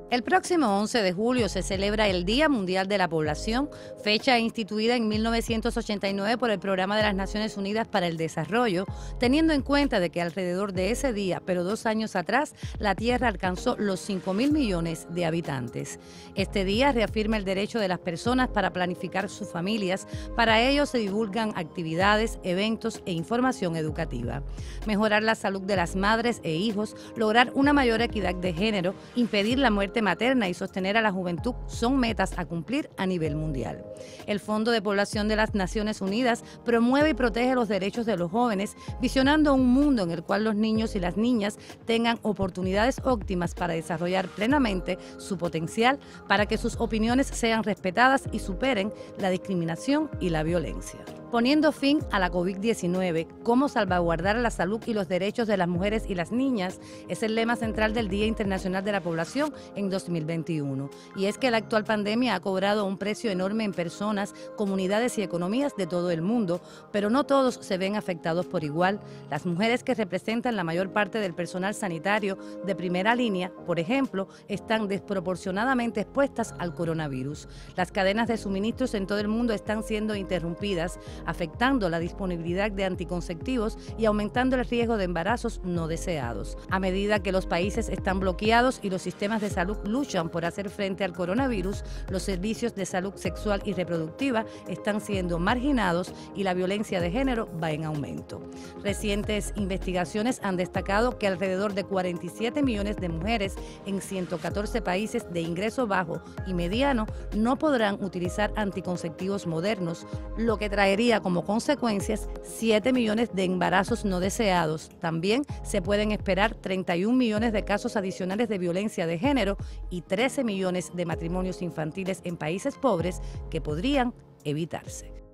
El próximo 11 de julio se celebra el Día Mundial de la Población, fecha instituida en 1989 por el Programa de las Naciones Unidas para el Desarrollo, teniendo en cuenta de que alrededor de ese día, pero 2 años atrás, la Tierra alcanzó los 5.000 millones de habitantes. Este día reafirma el derecho de las personas para planificar sus familias. Para ello se divulgan actividades, eventos e información educativa. Mejorar la salud de las madres e hijos, lograr una mayor equidad de género, impedir la muerte materna y sostener a la juventud son metas a cumplir a nivel mundial. El Fondo de Población de las Naciones Unidas promueve y protege los derechos de los jóvenes, visionando un mundo en el cual los niños y las niñas tengan oportunidades óptimas para desarrollar plenamente su potencial, para que sus opiniones sean respetadas y superen la discriminación y la violencia. Poniendo fin a la COVID-19, cómo salvaguardar la salud y los derechos de las mujeres y las niñas es el lema central del Día Internacional de la Población en 2021. Y es que la actual pandemia ha cobrado un precio enorme en personas, comunidades y economías de todo el mundo, pero no todos se ven afectados por igual. Las mujeres, que representan la mayor parte del personal sanitario de primera línea, por ejemplo, están desproporcionadamente expuestas al coronavirus. Las cadenas de suministros en todo el mundo están siendo interrumpidas, afectando la disponibilidad de anticonceptivos y aumentando el riesgo de embarazos no deseados. A medida que los países están bloqueados y los sistemas de salud luchan por hacer frente al coronavirus, los servicios de salud sexual y reproductiva están siendo marginados y la violencia de género va en aumento. Recientes investigaciones han destacado que alrededor de 47 millones de mujeres en 114 países de ingreso bajo y mediano no podrán utilizar anticonceptivos modernos, lo que traería como consecuencias 7 millones de embarazos no deseados. También se pueden esperar 31 millones de casos adicionales de violencia de género y 13 millones de matrimonios infantiles en países pobres que podrían evitarse.